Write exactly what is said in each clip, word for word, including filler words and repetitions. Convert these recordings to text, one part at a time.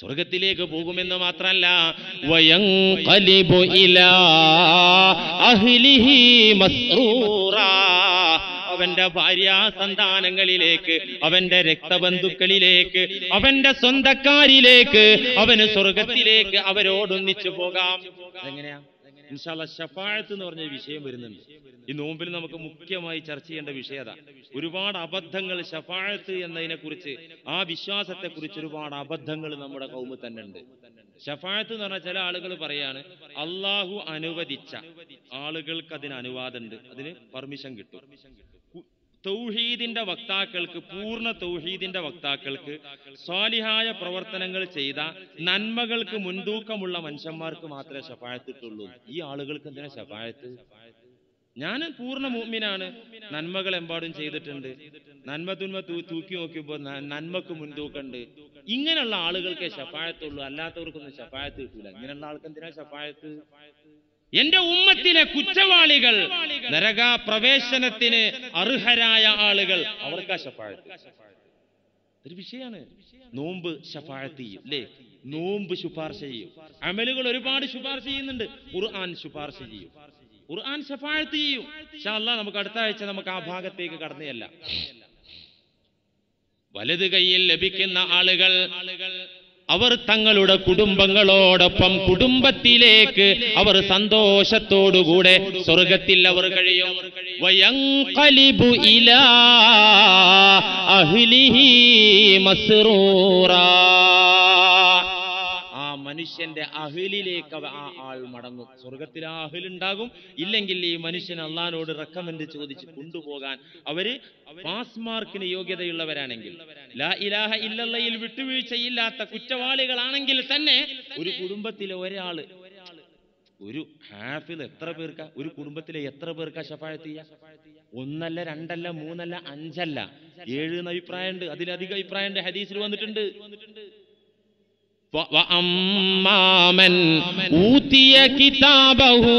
സ്വർഗത്തിലേക്ക് പോകുമെന്ന് മാത്രമല്ല വയൻഖലിബു ഇലാ അഹ്ലിഹി മസ്റൂറാ, അവന്റെ ഭാര്യാ സന്താനങ്ങളിലേക്ക്, അവന്റെ രക്തബന്ധുക്കളിലേക്ക്, അവന്റെ സ്വന്തക്കാരിലേക്ക് അവന് സ്വർഗത്തിലേക്ക് അവരോടൊന്നിച്ചു പോകാം. അതെങ്ങനെയാ? ഇൻഷാ അല്ലാഹ് ശഫാഅത്ത് എന്ന് പറഞ്ഞ വിഷയം വരുന്നുണ്ട്. ഈ നോമ്പിൽ നമുക്ക് മുഖ്യമായി ചർച്ച ചെയ്യേണ്ട വിഷയത. ഒരുപാട് അബദ്ധങ്ങൾ ശഫാഅത്ത് എന്നതിനെ കുറിച്ച്, ആ വിശ്വാസത്തെ കുറിച്ച് ഒരുപാട് അബദ്ധങ്ങൾ നമ്മുടെ കൗമിൽ തന്നെ ഉണ്ട്. ശഫാഅത്ത് എന്ന് പറഞ്ഞാൽ ചില ആളുകൾ പറയാണ് അള്ളാഹു അനുവദിച്ച ആളുകൾക്ക് അതിന് അനുവാദമുണ്ട്, അതിന് പെർമിഷൻ കിട്ടും. തൗഹീദിന്റെ വക്താക്കൾക്ക്, പൂർണ്ണ തൗഹീദിന്റെ വക്താക്കൾക്ക്, സ്വാലിഹായ പ്രവർത്തനങ്ങൾ ചെയ്ത നന്മകൾക്ക് മുൻതൂക്കമുള്ള മനുഷ്യന്മാർക്ക് മാത്രമേ ശഫാഅത്ത് കിട്ടുള്ളൂ. ഈ ആളുകൾക്ക് എന്തിനാ ശഫാഅത്ത്? ഞാൻ പൂർണ്ണ മുഅ്മിനാണ്, നന്മകൾ എമ്പാടും ചെയ്തിട്ടുണ്ട്, നന്മ തുന്മ തൂക്കി നോക്കിയപ്പോൾ നന്മക്ക് മുൻതൂക്കമുണ്ട്, ഇങ്ങനെയുള്ള ആളുകൾക്കേ ശഫാഅത്തുള്ളൂ, അല്ലാത്തവർക്കൊന്നും ശഫാഅത്ത് കിട്ടൂല. ഇങ്ങനെയുള്ള ആൾക്ക് എന്തിനാ ശഫാഅത്ത്? എന്റെ ഉമ്മത്തിലെ കുറ്റവാളികൾ, നരക പ്രവേശനത്തിന് അർഹരായ ആളുകൾ, അവർക്കാ ശഫാഅത്ത്. ഒരു വിഷയമാണ്. നോമ്പ് ശഫാഅത്ത് ചെയ്യും അല്ലേ? നോമ്പ് ശുപാർശ ചെയ്യും. അമലുകൾ ഒരുപാട് ശുപാർശ ചെയ്യുന്നുണ്ട്. ഖുർആൻ ശുപാർശ ചെയ്യും, ഖുർആൻ ശഫാഅത്ത് ചെയ്യും. ഇൻഷാ അല്ലാഹ് നമുക്ക് അടുത്ത ആഴ്ച നമുക്ക് ആ ഭാഗത്തേക്ക് കടന്നുചെല്ലാം. വലത് കൈയിൽ ലഭിക്കുന്ന ആളുകൾ അവർ തങ്ങളുടെ കുടുംബങ്ങളോടൊപ്പം കുടുംബത്തിലേക്ക് അവർ സന്തോഷത്തോടുകൂടെ സ്വർഗത്തിൽ അവർ കഴിയും. വയൻഖലിബു ഇലാ അഹ്ലിഹി മസ്റൂറാ, ആ മനുഷ്യന്റെ അഹ്ലിലേക്ക് ആ ആൾ മടങ്ങും. സ്വർഗത്തിൽ ആ അഹ്ലുണ്ടാകും. ഇല്ലെങ്കിൽ ഈ മനുഷ്യൻ അള്ളാഹിനോട് റെക്കമെൻഡ് ചോദിച്ച് കൊണ്ടുപോകാൻ അവര് പാസ് മാർക്കിന് യോഗ്യതയുള്ളവരാണെങ്കിൽ, ലാ ഇലാഹ ഇല്ലല്ലയിൽ വിട്ടുവീഴ്ചയില്ലാത്ത കുറ്റവാളികളാണെങ്കിൽ തന്നെ ഒരു കുടുംബത്തിലെ ഒരാള്, ഒരു ഹാഫിദ് എത്ര പേർക്കാ, ഒരു കുടുംബത്തിലെ എത്ര പേർക്കാ ശഫാഅത്ത് ചെയ്യാ? ഒന്നല്ല, രണ്ടല്ല, മൂന്നല്ല, അഞ്ചല്ല, ഏഴ് എന്ന അഭിപ്രായമുണ്ട്, അതിലധികം അഭിപ്രായമുണ്ട്, ഹദീസിൽ വന്നിട്ടുണ്ട്. വഅമ്മാമൻ ഊതിയ കിതാബഹു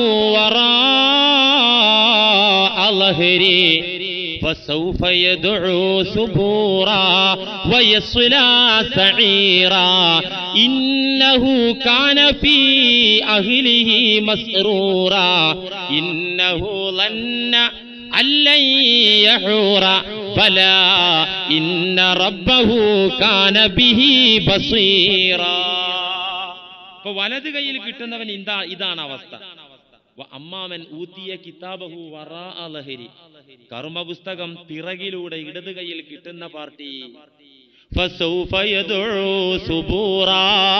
വറാഅ ലഹരി فسوف يدعو ثبورا ويصلى سعيرا إنه كان في أهله مسرورا إنه ظن أن لن يحور بلى إن ربه كان به بصيرا. അപ്പോൾ വലത് കൈയിൽ കിട്ടുന്നവൻ ഇതാ ഇതാണ് അവസ്ഥ. അമ്മാമൻ ഊതിയ കിതാബഹു വറാഅ ലഹരി, കർമ്മപുസ്തകം പിറകിലൂടെ ഇടത് കൈയിൽ കിട്ടുന്ന പാർട്ടി, ഫസൗഫ യദ്ഉ സുബൂറാ,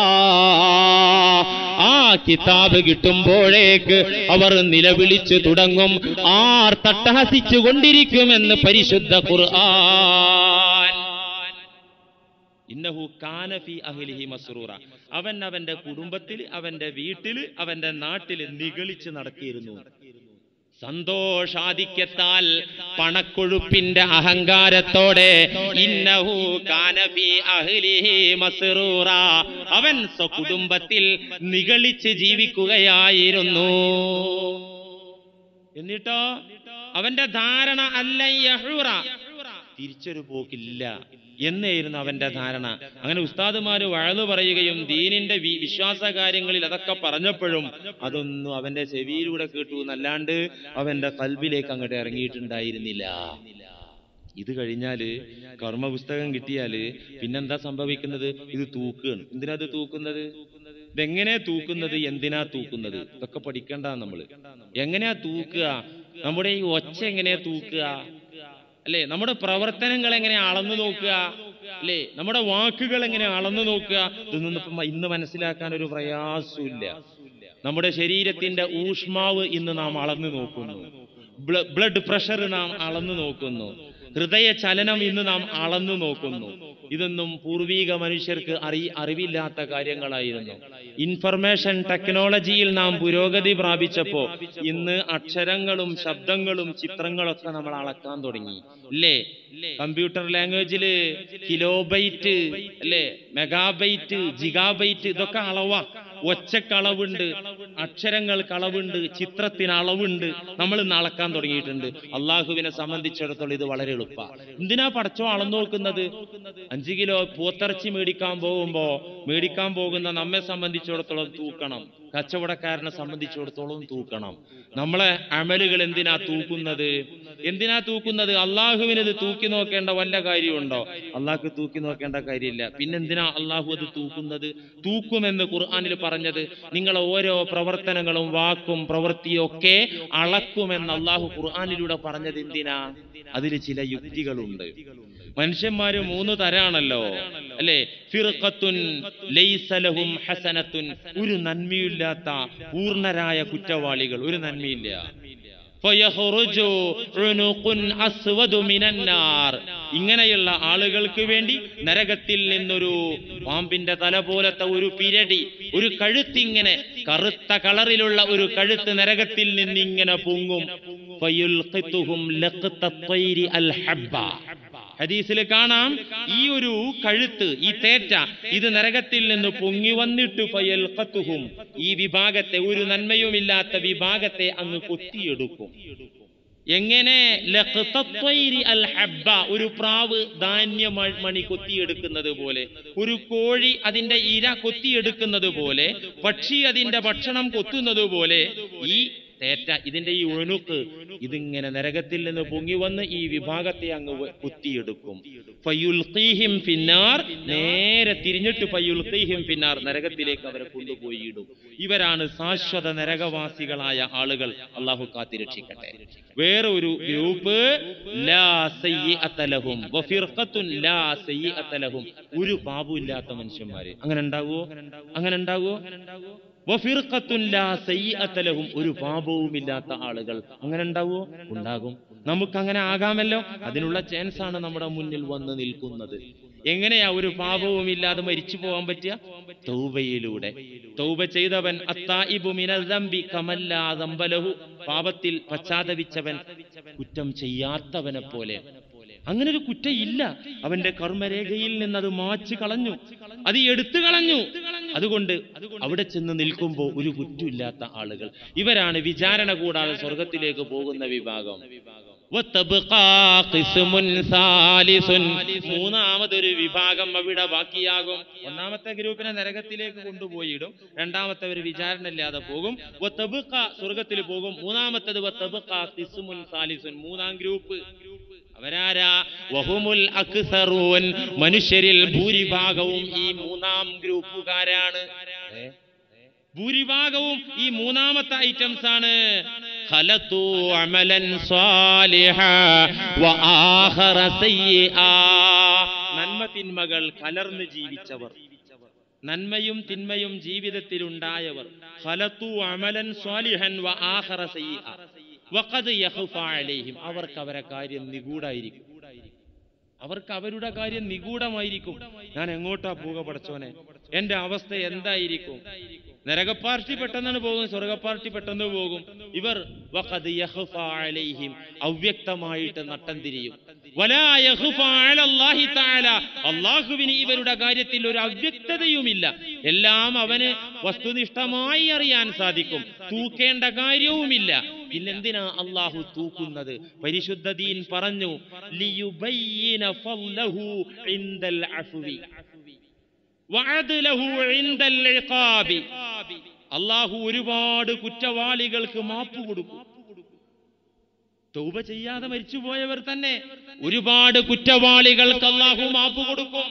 ആ കിതാബ് കിട്ടുമ്പോഴേക്ക് അവർ നിലവിളിച്ചു തുടങ്ങും, ആർ തട്ടഹസിച്ചു കൊണ്ടിരിക്കുമെന്ന് പരിശുദ്ധ ഖുർആൻ. ഇന്നഹു കാന ഫീ അഹ്ലിഹി മസ്റൂറ, അവൻ അവന്റെ കുടുംബത്തിൽ, അവന്റെ വീട്ടിൽ, അവന്റെ നാട്ടിൽ നിഗളിച്ച് നടത്തിയിരുന്നു. സന്തോഷാധിക്യത്താൽ, പണക്കൊഴുപ്പിന്റെ അഹങ്കാരത്തോടെ, ഇന്നഹു കാന ഫീ അഹ്ലിഹി മസ്റൂറ, അവൻ സ്വകുടുംബത്തിൽ നിഗളിച്ച് ജീവിക്കുകയായിരുന്നു. എന്നിട്ടോ അവന്റെ ധാരണ അല്ലൻ യഹൂറ, തിരിച്ചൊരു പോക്കില്ല എന്നായിരുന്നു അവന്റെ ധാരണ. അങ്ങനെ ഉസ്താദുമാര് വഅദ് പറയുകയും ദീനിന്റെ വിശ്വാസ കാര്യങ്ങളിൽ അതൊക്കെ പറഞ്ഞപ്പോഴും അതൊന്നും അവന്റെ ചെവിയിലൂടെ കേട്ടു എന്നല്ലാണ്ട് അവന്റെ ഖൽബിലേക്ക് അങ്ങോട്ട് ഇറങ്ങിയിട്ടുണ്ടായിരുന്നില്ല. ഇത് കഴിഞ്ഞാല് കർമ്മപുസ്തകം കിട്ടിയാല് പിന്നെന്താ സംഭവിക്കുന്നത്? ഇത് തൂക്കുകയാണ്. എന്തിനാ ഇത് തൂക്കുന്നത്? ഇതെങ്ങനെയാ തൂക്കുന്നത്? എന്തിനാ തൂക്കുന്നത്? ഇതൊക്കെ പഠിക്കണ്ട. നമ്മള് എങ്ങനെയാ തൂക്കുക? നമ്മുടെ ഈ ഒച്ച എങ്ങനെയാ തൂക്കുക അല്ലെ? നമ്മുടെ പ്രവർത്തനങ്ങൾ എങ്ങനെ അളന്നു നോക്കുക അല്ലെ? നമ്മുടെ വാക്കുകൾ എങ്ങനെ അളന്നു നോക്കുക? ഇതൊന്നും ഇപ്പം ഇന്ന് മനസ്സിലാക്കാൻ ഒരു പ്രയാസമില്ല. നമ്മുടെ ശരീരത്തിന്റെ ഊഷ്മാവ് ഇന്ന് നാം അളന്നു നോക്കുന്നു, ബ്ലഡ് പ്രഷർ നാം അളന്നു നോക്കുന്നു, ഹൃദയ ചലനം ഇന്ന് നാം അളന്നു നോക്കുന്നു. ഇതൊന്നും പൂർവീക മനുഷ്യർക്ക് അറി അറിവില്ലാത്ത കാര്യങ്ങളായിരുന്നു. ഇൻഫർമേഷൻ ടെക്നോളജിയിൽ നാം പുരോഗതി പ്രാപിച്ചപ്പോ ഇന്ന് അക്ഷരങ്ങളും ശബ്ദങ്ങളും ചിത്രങ്ങളൊക്കെ നമ്മൾ അളക്കാൻ തുടങ്ങി അല്ലേ? കമ്പ്യൂട്ടർ ലാംഗ്വേജില് കിലോബൈറ്റ് അല്ലേ, മെഗാബൈറ്റ്, ജിഗാബൈറ്റ്, ഇതൊക്കെ അളവാ. ഒച്ചക്കളവുണ്ട്, അക്ഷരങ്ങൾക്ക് അളവുണ്ട്, ചിത്രത്തിന് അളവുണ്ട്. നമ്മൾ ഇന്ന് അളക്കാൻ തുടങ്ങിയിട്ടുണ്ട്. അള്ളാഹുവിനെ സംബന്ധിച്ചിടത്തോളം ഇത് വളരെ എളുപ്പമാണ്. എന്തിനാ പടച്ചോ അളന്നു നോക്കുന്നത്? അഞ്ചു കിലോ പോത്തിറച്ചി മേടിക്കാൻ പോകുമ്പോ മേടിക്കാൻ പോകുന്ന നമ്മെ സംബന്ധിച്ചിടത്തോളം തൂക്കണം, കച്ചവടക്കാരനെ സംബന്ധിച്ചിടത്തോളം തൂക്കണം. നമ്മളെ അമലുകൾ എന്തിനാ തൂക്കുന്നത്? എന്തിനാ തൂക്കുന്നത്? അള്ളാഹുവിന് ഇത് തൂക്കി നോക്കേണ്ട വല്ല കാര്യമുണ്ടോ? അള്ളാഹ്ക്ക് തൂക്കി നോക്കേണ്ട കാര്യമില്ല. പിന്നെന്തിനാ അള്ളാഹു അത് തൂക്കുന്നത്? തൂക്കുമെന്ന് ഖുർആനിൽ പറഞ്ഞത് നിങ്ങളെ ഓരോ പ്രവർത്തനങ്ങളും വാക്കും പ്രവൃത്തിയും ഒക്കെ അളക്കുമെന്ന് അള്ളാഹു ഖുർആനിലൂടെ പറഞ്ഞത് എന്തിനാ? അതിൽ ചില യുക്തികളുണ്ട്. മനുഷ്യന്മാര് മൂന്ന് തരാണല്ലോ, അല്ലെ? ഫിർഖത്തുൻ ലൈസ ലഹും ഹസനത്തുൻ, ഒരു നന്മയില്ലാത്ത പൂർണ്ണരായ കുറ്റവാളികൾ, ഒരു നന്മയില്ല. ഫയഖ്റുജു ഉനുഖുൻ അസ്വദു മിനന്നാർ, ഇങ്ങനെയുള്ള ആളുകൾക്ക് വേണ്ടി നരകത്തിൽ നിന്നൊരു പാമ്പിന്റെ തല പോലത്തെ ഒരു പിരടി, ഒരു കഴുത്തിങ്ങനെ കറുത്ത കളറിലുള്ള ഒരു കഴുത്ത് നരകത്തിൽ നിന്ന് ഇങ്ങനെ പൊങ്ങും. ഫയുൽഖിതുഹും ലഖ്തത്വൈരി അൽ ഹബ്ബ, ഹദീസിൽ കാണാം ഈ ഒരു കഴുത്ത്, ഈ തേറ്റ, ഇത് നരകത്തിൽ നിന്ന് പൊങ്ങി വന്നിട്ട് ഫയൽഖതുഹും, ഈ വിഭാഗത്തെ, ഒരു നന്മയുമില്ലാത്ത വിഭാഗത്തെ അങ്ങ് കൊത്തിയെടുക്കും. എങ്ങനെ? ലഖ്തത്വൈരി അൽ ഹബ്ബ, ഒരു പ്രാവ് ധാന്യ മണി കൊത്തിയെടുക്കുന്നത് പോലെ, ഒരു കോഴി അതിന്റെ ഇര കൊത്തിയെടുക്കുന്നത് പോലെ, പക്ഷി അതിന്റെ ഭക്ഷണം കൊത്തുന്നത് പോലെ ഈ തേറ്റ, ഇതിന്റെ ഈ ഉണുക്ക്, ഇതിങ്ങനെ നരകത്തിൽ നിന്ന് പൊങ്ങി വന്ന് ഈ വിഭാഗത്തെ അങ്ങ് കുത്തിയെടുക്കും. ഫയുൽഖീഹിം ഫിന്നാർ, നേരെ തിരിഞ്ഞിട്ട് ഫയുൽഖീഹിം ഫിന്നാർ, നരകത്തിലേക്ക് അവരെ കൊണ്ടുപോയി ഇടും. ഇവരാണ് ശാശ്വത നരകവാസികളായ ആളുകൾ. അള്ളാഹു കാത്തിരക്ഷിക്കട്ടെ. വേറെ ഒരു ഗ്രൂപ്പ് ലാ സയ്യിഅത ലഹും വഫിർഖത്തുൻ ലാ സയ്യിഅത ലഹും, ഒരു പാപമില്ലാത്ത മനുഷ്യന്മാര്. അങ്ങനെ ഉണ്ടാകുമോ? അങ്ങനെ ഉണ്ടാകുമോ? വഫിർഖത്തുൻ ലാ സയ്യിഅത ലഹും, ഒരു പാപവുമില്ലാത്ത ആളുകൾ. അങ്ങനെ ഉണ്ടാവുമോ? ഉണ്ടാകും. നമുക്ക് അങ്ങനെ ആകാമല്ലോ. അതിനുള്ള ചാൻസ് ആണ് നമ്മുടെ മുന്നിൽ വന്ന് നിൽക്കുന്നത്. എങ്ങനെയാ ഒരു പാപവും ഇല്ലാതെ മരിച്ചു പോകാൻ പറ്റുക? തൗബയിലൂടെ. തൗബ ചെയ്തവൻ അത്തായിബു മിനൽ ദംബി കമല്ലാ ദംബ ലഹു, പാപത്തിൽ പശ്ചാത്തപിച്ചവൻ കുറ്റം ചെയ്യാത്തവനെ പോലെ. അങ്ങനെ ഒരു കുറ്റം ഇല്ല. അവന്റെ കർമ്മരേഖയിൽ നിന്ന് അത് മാച്ച് കളഞ്ഞു, അത് എടുത്തു കളഞ്ഞു. അതുകൊണ്ട് അവിടെ ചെന്ന് നിൽക്കുമ്പോൾ ഒരു കുറ്റമില്ലാത്ത ആളുകൾ, ഇവരാണ് വിചാരണ കൂടാതെ സ്വർഗത്തിലേക്ക് പോകുന്ന വിഭാഗം. മൂന്നാമതൊരു വിഭാഗം അവിടെ ബാക്കിയാകും. ഒന്നാമത്തെ ഗ്രൂപ്പിനെ നരകത്തിലേക്ക് കൊണ്ടുപോയിടും, രണ്ടാമത്തെ ഒരു വിചാരണ ഇല്ലാതെ പോകും, സ്വർഗത്തിൽ പോകും. മൂന്നാമത്തത് മൂന്നാം ഗ്രൂപ്പ് അവരാരാ? വഹുമുൽ അക്സറൂൻ, മനുഷ്യരിൽ ഭൂരിഭാഗവും ഈ മൂന്നാം ഗ്രൂപ്പുകാരാണ്. ഭൂരിഭാഗവും ഈ മൂന്നാമത്തെ ഐറ്റംസ് ആണ്. ഖലതു അമലൻ സ്വാലിഹ വആഖറ സയ്യിആ, നന്മ തിന്മകൾ കലർന്ന് ജീവിച്ചവർ, നന്മയും തിന്മയും ജീവിതത്തിൽ ഉണ്ടായവർ. ഖലതു അമലൻ സ്വാലിഹൻ വആഖറ സയ്യിആ വഖദ് യഖ്ഫാ അലൈഹിം, അവർക്ക് അവരെ കാര്യം നിഗൂഢായിരിക്കും. അവർക്ക് അവരുടെ കാര്യം നിഗൂഢമായിരിക്കും. ഞാൻ എങ്ങോട്ടാ പോവുക പടച്ചോനെ? എന്റെ അവസ്ഥ എന്തായിരിക്കും? നരകപ്പാർട്ടി പെട്ടെന്നാണ് പോകും, സ്വർഗപ്പാർട്ടി പെട്ടെന്ന് പോകും. ഇവർ വഖദ് യഖ്ഫാ അലൈഹിം, അവ്യക്തമായിട്ട് നട്ടം തിരിയും. വലാ യഖ്ഫാ അലല്ലാഹി തആല, അല്ലാഹുവിന് ഇവരുടെ കാര്യത്തിൽ ഒരു അവ്യക്തതയുമില്ല. എല്ലാം അവന് വസ്തുനിഷ്ഠമായി അറിയാൻ സാധിക്കും. തൂക്കേണ്ട കാര്യവുമില്ല. പിന്നെന്തിനാ അല്ലാഹു തൂക്കുന്നത്? പരിശുദ്ധ ദീൻ പറഞ്ഞു, ലിയുബയ്യിന ഫളഹു ഇൻദൽ അഫ്വി വഅദ്ലഹു ഇൻദൽ ഇഖാബി. അല്ലാഹു ഒരുപാട് കുറ്റവാളികൾക്ക് മാപ്പ് കൊടുക്കും. തൗബ ചെയ്യാതെ മരിച്ചുപോയവർ തന്നെ ഒരുപാട് കുറ്റവാളികൾക്ക് അല്ലാഹു മാപ്പ് കൊടുക്കും,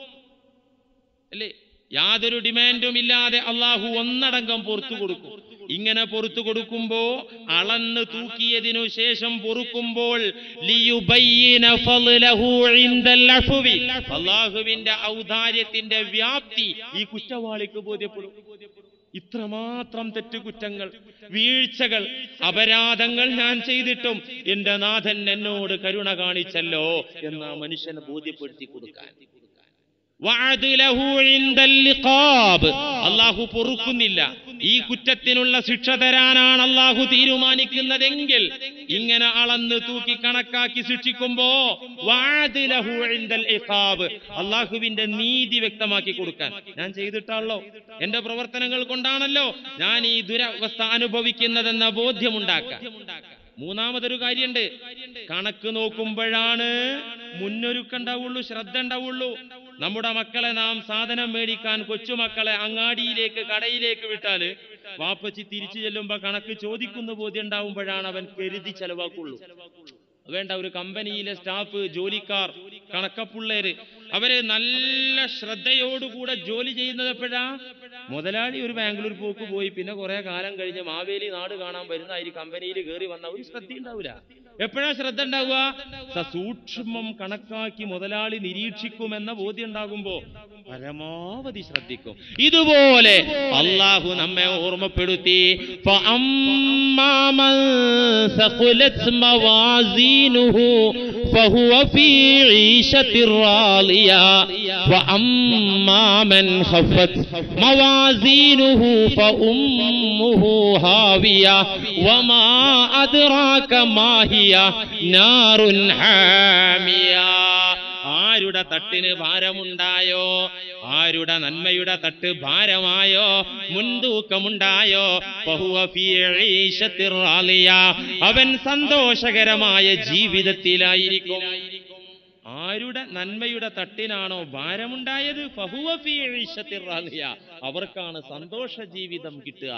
അല്ലേ? യാതൊരു ഡിമാൻഡും ഇല്ലാതെ അല്ലാഹു ഒന്നടങ്കം പുറത്തു കൊടുക്കും. ഇങ്ങനെ പുറത്തു കൊടുക്കുമ്പോ, അളന്ന് തൂക്കിയതിനു ശേഷം പൊറുക്കുമ്പോൾ, ലിയുബയ്യിന ഫളഹു ഇൻദൽ അഫ്വി, അല്ലാഹുവിന്റെ ഔദാര്യത്തിന്റെ വ്യാപ്തി ഈ കുറ്റവാളിക്ക് ബോധ്യപ്പെടും. ഇത്രമാത്രം തെറ്റുകുറ്റങ്ങൾ, വീഴ്ചകൾ, അപരാധങ്ങൾ ഞാൻ ചെയ്തിട്ടും എന്റെ നാഥൻ എന്നോട് കരുണ കാണിച്ചല്ലോ എന്ന് ആ മനുഷ്യനെ ബോധ്യപ്പെടുത്തി കൊടുക്കാൻ. അള്ളാഹു പൊറുക്കുന്നില്ല. ഈ കുറ്റത്തിനുള്ള ശിക്ഷ തരാനാണ് അള്ളാഹു തീരുമാനിക്കുന്നതെങ്കിൽ ഇങ്ങനെ അളന്ന് തൂക്കി കണക്കാക്കി ശിക്ഷിക്കുമ്പോ അള്ളാഹുവിന്റെ നീതി വ്യക്തമാക്കി കൊടുക്കാൻ, ഞാൻ ചെയ്തിട്ടാണല്ലോ, എന്റെ പ്രവർത്തനങ്ങൾ കൊണ്ടാണല്ലോ ഞാൻ ഈ ദുരവസ്ഥ അനുഭവിക്കുന്നതെന്ന ബോധ്യമുണ്ടാക്കാൻ. മൂന്നാമതൊരു കാര്യമുണ്ട്, കണക്ക് നോക്കുമ്പോഴാണ് മുന്നൊരുക്കുണ്ടാവുള്ളൂ, ശ്രദ്ധ ഉണ്ടാവുള്ളൂ. നമ്മുടെ മക്കളെ നാം സാധനം മേടിക്കാൻ കൊച്ചുമക്കളെ അങ്ങാടിയിലേക്ക് കടയിലേക്ക് വിട്ടാല് വാപ്പച്ചി തിരിച്ചു ചെല്ലുമ്പോ കണക്ക് ചോദിക്കുന്ന ബോധ്യം ഉണ്ടാവുമ്പോഴാണ് അവൻ കരുതി ചെലവാക്കുള്ളൂ. വേണ്ട, ഒരു കമ്പനിയിലെ സ്റ്റാഫ്, ജോലിക്കാർ, കണക്കപ്പുള്ളേര് അവര് നല്ല ശ്രദ്ധയോടുകൂടെ ജോലി ചെയ്യുന്നത് എപ്പോഴാ? മുതലാളി ഒരു ബാംഗ്ലൂർ പോക്ക് പോയി പിന്നെ കുറെ കാലം കഴിഞ്ഞ് മാവേലി നാട് കാണാൻ വരുന്ന ഈ കമ്പനിയിൽ കയറി വന്ന ഒരു ശ്രദ്ധ ഉണ്ടാവില്ല. എപ്പോഴാ ശ്രദ്ധ ഉണ്ടാവുക? സസൂക്ഷ്മം കണക്കാക്കി മുതലാളി നിരീക്ഷിക്കുമെന്ന ബോധ്യം ഉണ്ടാകുമ്പോ പരമാവധി ശ്രദ്ധിക്കും. ഇതുപോലെ അള്ളാഹു നമ്മെ ഓർമ്മപ്പെടുത്തി, فهو في عيشة راضية وأما من خفت موازينه فأمه هاوية وما أدراك ما هي نار حامية. ആരുടെ തട്ടിന് ഭാരമുണ്ടായോ, ആരുടെ നന്മയുടെ തട്ട് ഭാരമായോ, മുൻതൂക്കമുണ്ടായോ, അവൻ സന്തോഷകരമായ ജീവിതത്തിലായിരിക്കും. ആരുടെ നന്മയുടെ തട്ടിനാണോ ഭാരമുണ്ടായത്, അവർക്കാണ് സന്തോഷ ജീവിതം കിട്ടുക.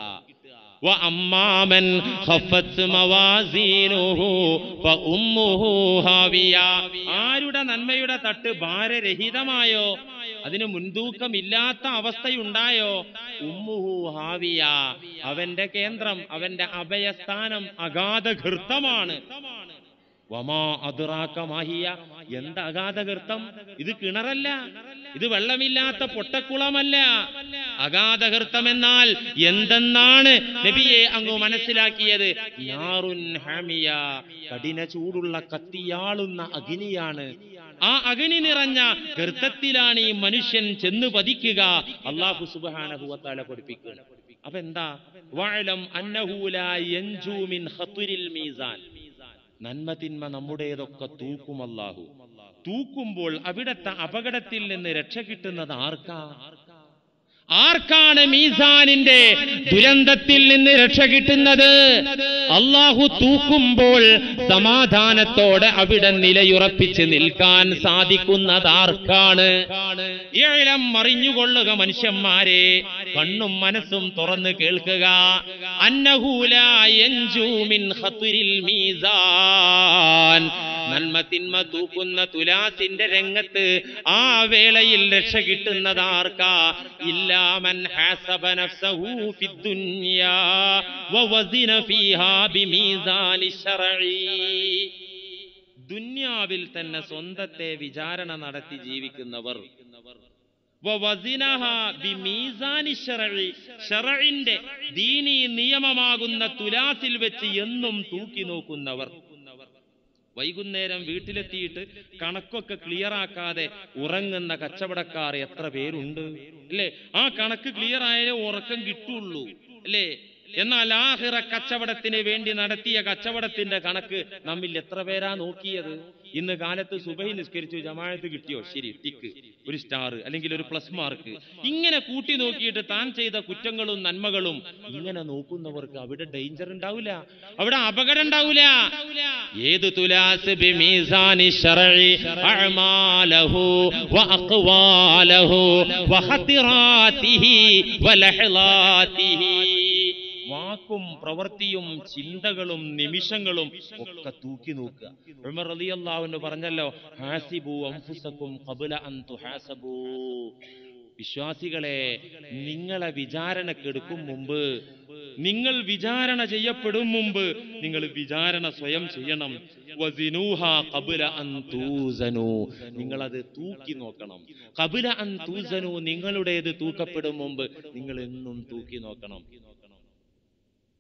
ആരുടെ നന്മയുടെ തട്ട് ഭാരരഹിതമായോ, അതിന് മുൻതൂക്കമില്ലാത്ത അവസ്ഥയുണ്ടായോ, ഉമ്മുഹു ഹാവിയ, അവന്റെ കേന്ദ്രം, അവന്റെ അഭയസ്ഥാനം അഗാധഘൃത്തമാണ്. വമാ അദ്റാക മാഹിയ, എന്താ അഗാധഘൃത്തം? ഇത് കിണറല്ല, ഇത് വെള്ളമില്ലാത്ത പൊട്ടക്കുളമല്ല. അഗാധഘൃത്തം എന്നാൽ എന്തെന്നാണ് നബിയെ അങ്ങ് മനസ്സിലാക്കിയത്? നാറുൻ ഹാമിയ, കഠിന ചൂടുള്ള കത്തിയാളുന്ന അഗ്നിയാണ്. ആ അഗ്നി നിറഞ്ഞ ഗർത്തത്തിലാണ് ഈ മനുഷ്യൻ ചെന്ന് പതിക്കുക. അല്ലാഹു സുബ്ഹാനഹു വ തആല പഠിപ്പിക്കുക. അപ്പൊ എന്താ? വഅലം അന്നഹു ലാ യൻജു മിൻ ഖത്രിൽ മീസാൻ, നന്മ തിന്മ നമ്മുടേതൊക്കെ തൂക്കും അല്ലാഹു. തൂക്കുമ്പോൾ അവിടത്തെ അപകടത്തിൽ നിന്ന് രക്ഷ കിട്ടുന്നത് ആർക്കാ? ആർക്കാണ് മീസാനിന്റെ ദുരന്തത്തിൽ നിന്ന് രക്ഷ കിട്ടുന്നത്? അല്ലാഹു തൂക്കുമ്പോൾ സമാധാനത്തോടെ അവിടെ നിലയുറപ്പിച്ച് നിൽക്കാൻ സാധിക്കുന്നത് ആർക്കാണ്? ഏഴം അറിഞ്ഞുകൊള്ളുക മനുഷ്യന്മാരെ, കണ്ണും മനസ്സും തുറന്ന് കേൾക്കുക. അന്നഹു ലാ യൻജു മിൻ ഖത്രിൽ മീസാൻ, നന്മ തിന്മ തൂക്കുന്ന തുലാസിന്റെ രംഗത്ത് ആ വേളയിൽ രക്ഷ കിട്ടുന്നത് ആർക്കാ? ഇല്ലാ മൻ ഹസബ നഫ്സഹു ഫിദ്ദുനിയാ വവസിന ഫീഹാ ബിമീസാനി ശർഈ, ദുനിയാവിൽ തന്നെ സ്വന്തത്തെ വിചാരണ നടത്തി ജീവിക്കുന്നവർ, വവസിനഹാ ബിമീസാനി ശർഈ, ശർഈന്റെ ദീനി നിയമമാകുന്ന തുലാസിൽ വെച്ച് എന്നും തൂക്കി നോക്കുന്നവർ. വൈകുന്നേരം വീട്ടിലെത്തിയിട്ട് കണക്കൊക്കെ ക്ലിയർ ആക്കാതെ ഉറങ്ങുന്ന കച്ചവടക്കാർ എത്ര പേരുണ്ട് അല്ലേ? ആ കണക്ക് ക്ലിയർ ആയാലേ ഉറക്കം കിട്ടുള്ളൂ അല്ലേ? എന്നാൽ ആഖിറ കച്ചവടത്തിന് വേണ്ടി നടത്തിയ കച്ചവടത്തിന്റെ കണക്ക് നമ്മിൽ എത്ര പേരാ നോക്കിയത്? ഇന്ന് കാലത്ത് സുബഹി നിസ്കരിച്ചു, ജമാഅത്ത് കിട്ടിയോ, ശരി, ടിക്ക്, ഒരു സ്റ്റാർ അല്ലെങ്കിൽ ഒരു പ്ലസ് മാർക്ക്. ഇങ്ങനെ കൂട്ടി നോക്കിയിട്ട് താൻ ചെയ്ത കുറ്റങ്ങളും നന്മകളും ഇങ്ങനെ നോക്കുന്നവർക്ക് അവിടെ ഡേഞ്ചർ ഉണ്ടാവില്ല, അവിടെ അപകടം ഉണ്ടാവില്ല. ഏത് തുലാസ് ബിമീസാനി ശർഈ അഅമാലഹു വഅഖ്വാലഹു വഖതിറാതിഹി വലഹ്ലാതിഹി, വാക്കും പ്രവൃത്തിയും ചിന്തകളും നിമിഷങ്ങളും ഒക്കെ തൂക്കി നോക്കുക. ഉമർ റളിയല്ലാഹു അൻഹു പറഞ്ഞല്ലോ, ഹാസിബു അൻഫുസകും ഖബ്ല അൻ തുഹാസബു, വിശ്വാസികളെ നിങ്ങളെ വിചാരണക്കെടുക്കും മുമ്പ്, നിങ്ങൾ വിചാരണ ചെയ്യപ്പെടും മുമ്പ് നിങ്ങൾ വിചാരണ സ്വയം ചെയ്യണം. വസിനൂഹാ ഖബ്ല അൻ തൂസനു, നിങ്ങൾ അത് തൂക്കി നോക്കണം. ഖബ്ല അൻ തൂസനു, നിങ്ങളുടേത് തൂക്കപ്പെടും മുമ്പ് നിങ്ങൾ എന്നും തൂക്കി നോക്കണം.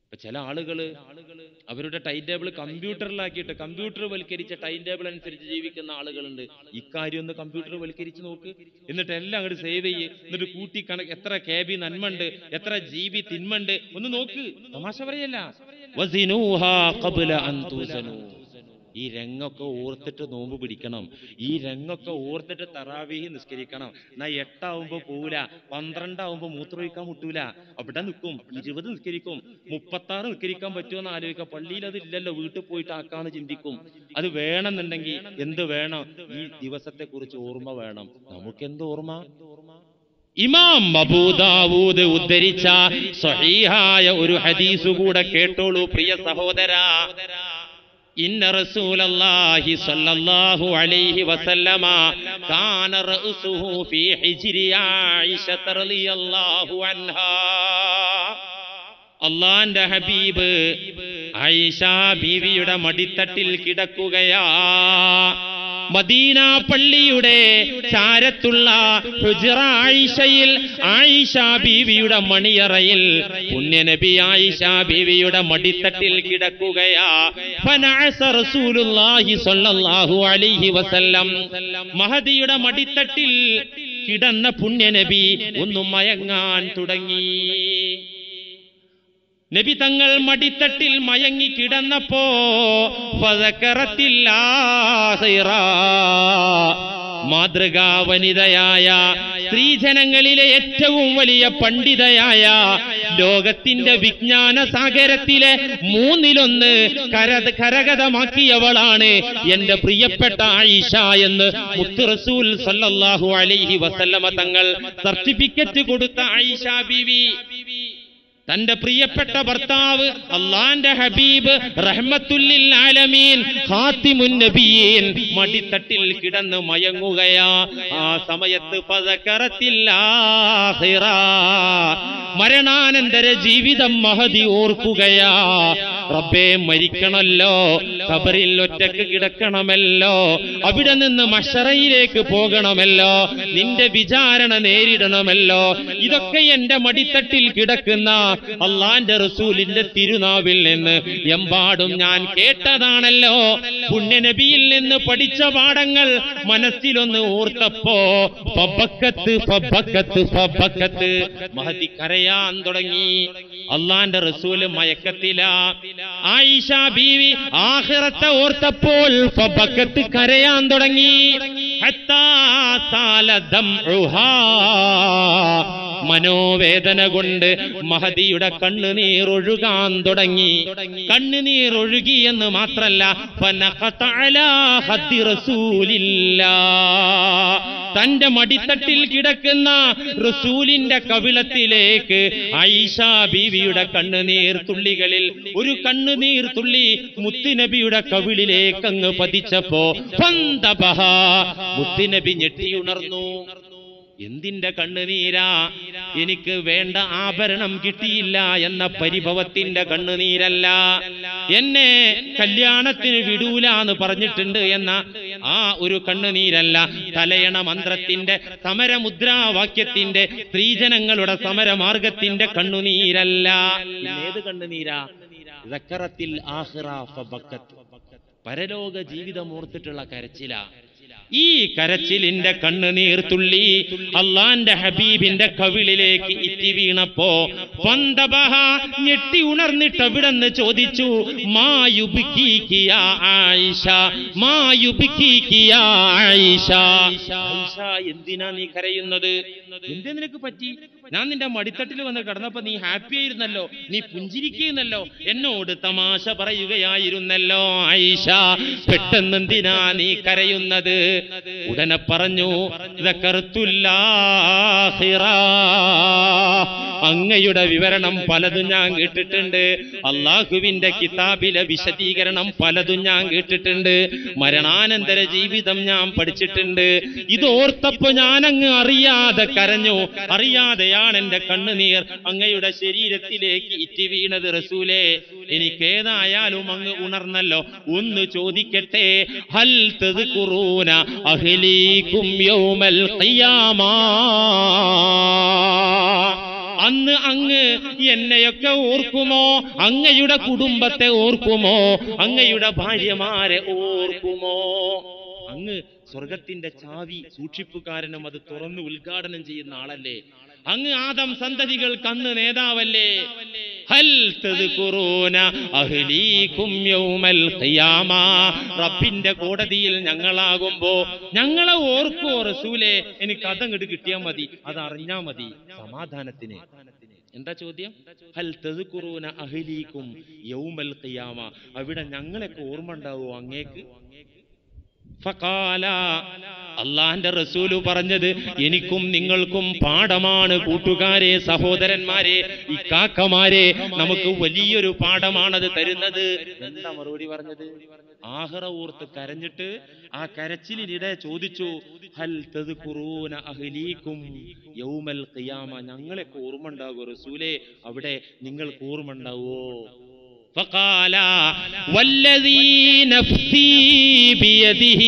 ഇപ്പൊ ചില ആളുകള് അവരുടെ ടൈം ടേബിൾ കമ്പ്യൂട്ടറിലാക്കിയിട്ട് കമ്പ്യൂട്ടർ വൽക്കരിച്ച ടൈം ടേബിൾ അനുസരിച്ച് ജീവിക്കുന്ന ആളുകളുണ്ട്. ഇക്കാര്യം ഒന്ന് കമ്പ്യൂട്ടർ വൽക്കരിച്ച് നോക്ക്, എന്നിട്ട് എല്ലാം അങ്ങോട്ട് സേവ് ചെയ്യ്, എന്നിട്ട് കൂട്ടി കണക്ക് എത്ര കെ ബി നന്മണ്ട്, എത്ര ജി ബി തിന്മണ്ട് ഒന്ന് നോക്ക്. തമാശ പറയല്ല. വസിനൂഹാ ഖബ്ല അൻ തുസനൂ. ഈ രംഗൊക്കെ ഓർത്തിട്ട് നോമ്പ് പിടിക്കണം. ഈ രംഗൊക്കെ ഓർത്തിട്ട് തറാവീഹ് നിസ്കരിക്കണം. എന്നാ എട്ടാവുമ്പോ പോവില്ല, പന്ത്രണ്ടാവുമ്പോ മൂത്രമൊഴിക്കാൻ മുട്ടൂല, അവിടെ നിൽക്കും. ഇരുപത് നിസ്കരിക്കും, മുപ്പത്തി ആറ് നിസ്കരിക്കാൻ പറ്റുമെന്ന് ആലോചിക്കാം. പള്ളിയിൽ അത് ഇല്ലല്ലോ, വീട്ടിൽ പോയിട്ട് ആക്കാന്ന് ചിന്തിക്കും. അത് വേണമെന്നുണ്ടെങ്കിൽ എന്ത് വേണം? ഈ ദിവസത്തെ കുറിച്ച് ഓർമ്മ വേണം. നമുക്കെന്ത് ഓർമ്മ? ഇമാം അബൂ ദാവൂദ് ഉദ്ധരിച്ച സ്വഹീഹായ ഒരു ഹദീസ് കൂടെ കേട്ടോളൂ പ്രിയ സഹോദരാ. ഇന്ന റസൂലല്ലാഹി സ്വല്ലല്ലാഹു അലൈഹി വസല്ലമ കാന റഅസുഹു ഫീ ഹിജ്രി ആയിഷ റളിയല്ലാഹു അൻഹാ. അല്ലാഹുവിന്റെ ഹബീബ് ആയിഷ ബീവിയുടെ മടിത്തട്ടിൽ കിടക്കുകയാ. മദീന പള്ളിയുടെ ചാരത്തുള്ള ഹുജ്റ ആയിഷയിൽ, ആയിഷ ബീവിയുടെ മണിയറയിൽ പുണ്യനബി ആയിഷ ബീവിയുടെ മടിത്തട്ടിൽ കിടക്കുകയാ. ഫനഅസ റസൂലുള്ളാഹി സ്വല്ലല്ലാഹു അലൈഹി വസല്ലം. മഹദിയുടെ മടിത്തട്ടിൽ കിടന്ന പുണ്യനബി ഒന്ന് മയങ്ങാൻ തുടങ്ങി. നബി തങ്ങൾ മടിത്തട്ടിൽ മയങ്ങി കിടന്നപ്പോ മാതൃകാ വനിതയായ സ്ത്രീജനങ്ങളിലെ ഏറ്റവും വലിയ പണ്ഡിതയായ ലോകത്തിന്റെ വിജ്ഞാന സാഗരത്തിലെ മൂന്നിലൊന്ന് കര കരഗതമാക്കിയവളാണ് എന്റെ പ്രിയപ്പെട്ട ആയിഷ എന്ന് മുത്ത് റസൂൽ സല്ലല്ലാഹു അലൈഹി വസല്ലമ തങ്ങൾ സർട്ടിഫിക്കറ്റ് കൊടുത്ത ആയിഷ ബീവി തന്റെ പ്രിയപ്പെട്ട ഭർത്താവ് അല്ലാഹുവിന്റെ ഹബീബ് റഹ്മത്തുല്ലിൽ ആലമീൻ ഖാതിമുൻ നബിയീൻ മടിത്തട്ടിൽ കിടന്ന് മയങ്ങുകയാ. ആ സമയത്ത് ഫദകറത്തിൽ ആഖിറ, മരണാനന്തര ജീവിതം മഹദി ഓർക്കുകയാ. റബ്ബേ, മരിക്കണമല്ലോ, ഖബറിൽ ഒറ്റക്ക് കിടക്കണമല്ലോ, അവിടെ നിന്ന് മഹ്ശറയിലേക്ക് പോകണമല്ലോ, നിന്റെ വിചാരണ നേരിടണമല്ലോ. ഇതൊക്കെ എന്റെ മടിത്തട്ടിൽ കിടക്കുന്ന അല്ലാഹുവിന്റെ റസൂലിന്റെ തിരുനാവിൽ നിന്ന് എമ്പാടും ഞാൻ കേട്ടതാണല്ലോ. പുണ്യനബിയിൽ നിന്ന് പഠിച്ച പാഠങ്ങൾ മനസ്സിലൊന്ന് ഓർത്തപ്പോ ഫബക്കത്ത് ഫബക്കത്ത് ഫബക്കത്ത് മഹദി കരയാൻ തുടങ്ങി. അല്ലാഹുവിന്റെ റസൂല് മയക്കത്തിലാ. ആയിഷ ബീവി ആഖിറത്തെ ഓർത്തപ്പോൾ ഫബക്കത്ത് കരയാൻ തുടങ്ങി. ഹത്താ സാല ദംഉഹാ, മനോവേദന കൊണ്ട് മഹദിയുടെ കണ്ണുനീർ ഒഴുകാൻ തുടങ്ങി. കണ്ണുനീർ ഒഴുകി എന്ന് മാത്രല്ല, ഫനഖത അലാ ഹദ്ദി റസൂലില്ലാഹ്, തന്റെ മടിത്തട്ടിൽ കിടക്കുന്ന റസൂലിന്റെ കവിളത്തിലേക്ക് ആയിഷ ബീവിയുടെ കണ്ണുനീർ തുള്ളികളിൽ ഒരു കണ്ണുനീർ തുള്ളി മുത്തുനബിയുടെ കവിളിലേക്ക് അങ്ങ് പതിച്ചപ്പോ ഫന്തബഹ, മുത്തുനബി ഞെട്ടിയുണർന്നു. എന്തിന്റെ കണ്ണുനീരാ? എനിക്ക് വേണ്ട ആഭരണം കിട്ടിയില്ല എന്ന പരിഭവത്തിന്റെ കണ്ണുനീരല്ല, എന്നെ കല്യാണത്തിന് വിടൂല എന്ന് പറഞ്ഞിട്ടുണ്ട് എന്ന ആ ഒരു കണ്ണുനീരല്ല, തലയണ മന്ത്രത്തിന്റെ സമരമുദ്രാവാക്യത്തിന്റെ സ്ത്രീജനങ്ങളുടെ സമരമാർഗത്തിന്റെ കണ്ണുനീരല്ല. ഏത് കണ്ണുനീരാ? ദക്കറത്തിൽ ആഖിറ ഫബക്കത്ത്, പരലോക ജീവിതം ഓർത്തിട്ടുള്ള കരച്ചില. ഈ കരച്ചിലിന്റെ കണ്ണുനീർ തുള്ളി അല്ലാഹുവിന്റെ ഹബീബിന്റെ കവിളിലേക്ക് ഇറ്റി വീണപ്പോ ഫന്തബഹ, ഞെട്ടി ഉണർന്നിട്ട് അവിടെന്ന് ചോദിച്ചു, മായുബ്കീകി യാ ആയിഷ, മായുബ്കീകി യാ ആയിഷ, ആയിഷ എന്തിനാ നീ കരയുന്നത്? എന്തേ നിനക്ക് പറ്റി? ഞാൻ നിന്റെ മടിത്തട്ടിൽ വന്ന് കിടന്നപ്പോ നീ ഹാപ്പി ആയിരുന്നല്ലോ, നീ പുഞ്ചിരിക്കുന്നല്ലോ, എന്നോട് തമാശ പറയുകയായിരുന്നല്ലോ ആയിഷ, പെട്ടെന്ന് എന്തിനാ നീ കരയുന്നത്? ഉടനെ പറഞ്ഞു, അങ്ങയുടെ വിവരണം പലതും ഞാൻ കേട്ടിട്ടുണ്ട്, അള്ളാഹുവിന്റെ കിതാബിലെ വിശദീകരണം പലതും ഞാൻ കേട്ടിട്ടുണ്ട്, മരണാനന്തര ജീവിതം ഞാൻ പഠിച്ചിട്ടുണ്ട്. ഇതോർത്തപ്പോ ഞാൻ അങ്ങ് അറിയാതെ കരഞ്ഞു. അറിയാതെയാണ് എന്റെ കണ്ണുനീർ അങ്ങയുടെ ശരീരത്തിലേക്ക് ഇറ്റി വീണത്. റസൂലേ, എനിക്കേതായാലും അങ്ങ് ഉണർന്നല്ലോ, ഒന്ന് ചോദിക്കട്ടെ, ഹൽ തദ്കുറൂന അഹ്ലീകും യൗമൽ ഖിയാമ, അന്ന് അങ്ങ് എന്നെയൊക്കെ ഓർക്കുമോ? അങ്ങയുടെ കുടുംബത്തെ ഓർക്കുമോ? അങ്ങയുടെ ഭാര്യമാരെ ഓർക്കുമോ? അങ്ങ് സ്വർഗത്തിന്റെ ചാവി സൂക്ഷിപ്പുകാരനും അത് തുറന്ന് ഉദ്ഘാടനം ചെയ്യുന്ന ആളല്ലേ? അങ്ങ് ആദം സന്തതികൾക്ക് അന്ന് നേതാവല്ലേ? ഹൽ തദ്കുറൂന അഹ്ലീകും യൗമൽ ഖിയാമ. റബ്ബിന്റെ കോടതിയിൽ ഞങ്ങളാകുമ്പോ ഞങ്ങളെ ഓർക്കോ റസൂലേ? എനിക്ക് അതങ്ങോട്ട് കിട്ടിയാൽ മതി, അത് അറിഞ്ഞാ മതി സമാധാനത്തിന്. എന്താ ചോദ്യം? ഹൽ തദ്കുറൂന അഹ്ലീകും യൗമൽ ഖിയാമ. അവിടെ ഞങ്ങളെയൊക്കെ ഓർമ്മ ഉണ്ടാവോ അങ്ങേക്ക്? ഫഖാല, അള്ളാന്റെ റസൂല് പറഞ്ഞത് എനിക്കും നിങ്ങൾക്കും പാഠമാണ് കൂട്ടുകാരെ, സഹോദരന്മാരെ, ഇക്കാക്കമാരെ, നമുക്ക് വലിയൊരു പാഠമാണത് തരുന്നത്. എന്താ മറുപടി പറഞ്ഞത്? ആഖിറ ഓർത്ത് കരഞ്ഞിട്ട് ആ കരച്ചിലിനിടെ ചോദിച്ചു, ഹൽ തദ്കുറൂന അഹ്ലീകും യൗമൽ ഖിയാമ. ഞങ്ങളെയൊക്കെ ഓർമ്മ ഉണ്ടാവോ റസൂലേ? അവിടെ നിങ്ങൾക്ക് ഓർമ്മ ഉണ്ടാവോ? فقال والذي نفسي بيده.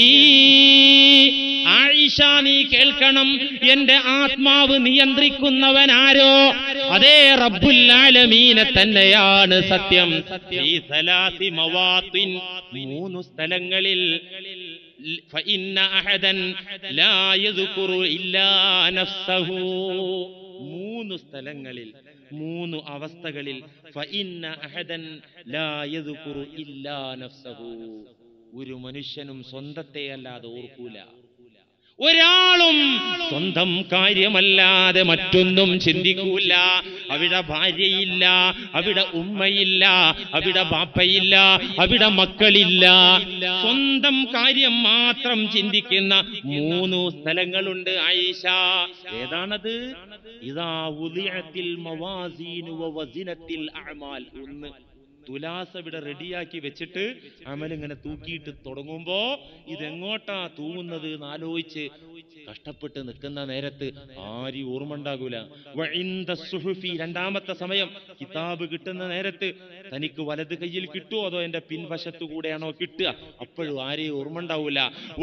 ആയിഷ, നീ കേൾക്കണം, എന്റെ ആത്മാവ് നിയന്ത്രിക്കുന്നവനാരോ? അതേ റബ്ബുൽ ആലമീനെ തന്നെയാണ് സത്യം. ഈ സലാസി മവാത്തിൻ, മൂന്ന് സ്ഥലങ്ങളിൽ, ഫഇന്ന അഹദൻ ലാ യദ്കുറു ഇല്ലാ നഫ്സഹു. മൂന്ന് സ്ഥലങ്ങളിൽ, മൂന്ന് അവസ്ഥകളിൽ, ഫഇന്ന അഹദൻ ലാ യദ്കുറു ഇല്ലാ നഫ്സഹു. ഒരു മനുഷ്യനും സ്വന്തത്തെ അല്ലാതെ ഓർക്കൂല. ഒരാളും സ്വന്തം കാര്യമല്ലാതെ മറ്റൊന്നും ചിന്തിക്കൂല. അവിടെ ഭാര്യയില്ല, അവിടെ ഉമ്മയില്ല, അവിടെ ബാപ്പയില്ല, അവിടെ മക്കളില്ല. സ്വന്തം കാര്യം മാത്രം ചിന്തിക്കുന്ന മൂന്ന് സ്ഥലങ്ങളുണ്ട് ആയിഷ. ഏതാണത്? ഇദാ വുദിഅത്തിൽ മവാസീനു വവസിനത്തിൽ അഅമാൽ. ഒന്ന്, തുലാസ് ഇവിടെ റെഡിയാക്കി വെച്ചിട്ട് അമലിങ്ങനെ തൂക്കിയിട്ട് തുടങ്ങുമ്പോ ഇതെങ്ങോട്ടാ തൂങ്ങുന്നത് എന്ന് ആലോചിച്ച് കഷ്ടപ്പെട്ട് നിൽക്കുന്ന നേരത്ത് ആരും ഓർമ്മ ഉണ്ടാകൂല. രണ്ടാമത്തെ സമയം, കിതാബ് കിട്ടുന്ന നേരത്ത് തനിക്ക് വലത് കയ്യിൽ കിട്ടുമോ അതോ എന്റെ പിൻവശത്തു കൂടെയാണോ കിട്ടുക? അപ്പോഴും ആരെയും ഓർമ്മ ഉണ്ടാവൂല.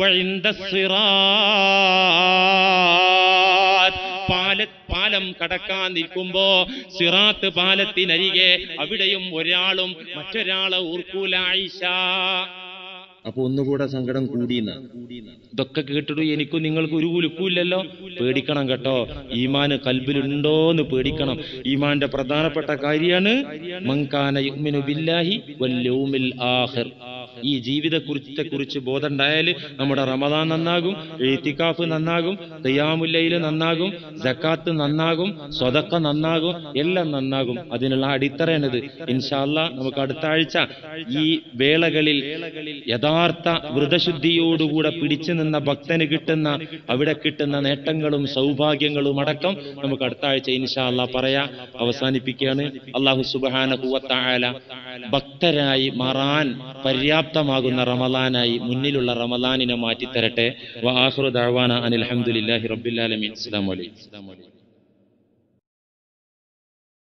പാല പാലം കടക്കാൻ നിൽക്കുമ്പോ സിറാത്ത് പാലത്തിനരികെ അവിടെയും ഒരാളും മറ്റൊരാളെ ഓർക്കൂല ആയിഷ. അപ്പൊ ഒന്നുകൂടെ സങ്കടം കൂടിയെന്ന. ഇതൊക്കെ കേട്ടിട്ട് എനിക്കും നിങ്ങൾക്ക് ഒരു കുലുക്കൂല്ലല്ലോ. പേടിക്കണം കേട്ടോ, ഈമാന് കൽബിലുണ്ടോന്ന് പേടിക്കണം. ഈമാന്റെ പ്രധാനപ്പെട്ട കാര്യമാണ് മൻ കാന യുഅ്മിനു ബില്ലാഹി വൽ യൗമിൽ ആഖിർ. ഈ ജീവിതത്തെ കുറിച്ച് ബോധമുണ്ടായാൽ നമ്മുടെ റമദാൻ നന്നാകും, ഇഅ്തികാഫ് നന്നാകും, ഖിയാമുൽ ലൈൽ നന്നാകും, സക്കാത്ത് നന്നാകും, സ്വതക്ക നന്നാകും, എല്ലാം നന്നാകും. അതിനുള്ള അടിത്തറയാണിത്. ഇൻഷാ അല്ലാഹ് നമുക്ക് അടുത്ത ആഴ്ച ഈ വേളകളിൽ യഥാർത്ഥ വ്രതശുദ്ധിയോടുകൂടെ പിടിച്ചു നിന്ന ഭക്തന് കിട്ടുന്ന, അവിടെ കിട്ടുന്ന നേട്ടങ്ങളും സൗഭാഗ്യങ്ങളും അടക്കം നമുക്ക് അടുത്ത ആഴ്ച ഇൻഷാ അല്ലാഹ് പറയാ. അവസാനിപ്പിക്കുകയാണ്. അല്ലാഹു സുബ്ഹാനഹു വ തആല ഭക്തരായി മാറാൻ പര്യാപ്തമാകുന്ന റമളാനായി മുന്നിലുള്ള റമളാനിനെ മാറ്റിത്തരട്ടെ. വ ആഖിറു ദഅവാന അനിൽ ഹംദുലില്ലാഹി റബ്ബിൽ ആലമീൻ. അസ്സലാമു അലൈക്കും.